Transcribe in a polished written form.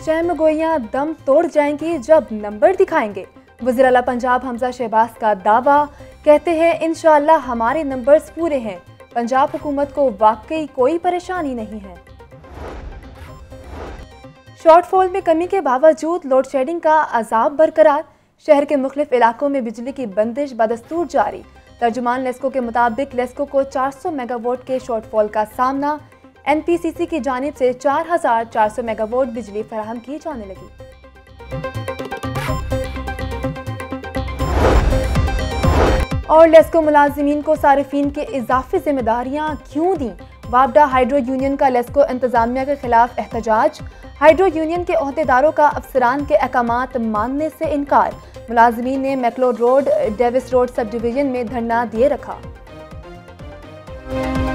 शहमगोइयाँ दम तोड़ जाएंगी जब नंबर दिखाएंगे। वज़ीर आला पंजाब हमजा शहबाज का दावा, कहते हैं इंशाअल्लाह हमारे नंबर्स पूरे हैं। पंजाब हुकूमत को वाकई कोई परेशानी नहीं है। शॉर्टफॉल में कमी के बावजूद लोड शेडिंग का अजाब बरकरार। शहर के मुख्तलिफ इलाकों में बिजली की बंदिश बदस्तूर जारी। तर्जुमान लेस्को के मुताबिक लेस्को को 400 मेगावाट के शॉर्टफॉल का सामना। NPCC की जानिब से 4400 मेगावाट बिजली फराहम की जाने लगी। और लेस्को मुलाजिमीन को सारिफीन के इजाफी जिम्मेदारियां क्यों दी? वापडा हाइड्रो यूनियन का लेस्को इंतजामिया के खिलाफ एहतजाज। हाइड्रो यूनियन के ओहदेदारों का अफसरान के अहकामात मानने से इनकार। मुलाजिमीन ने McLeod road, Davis road sub division में धरना दिए रखा।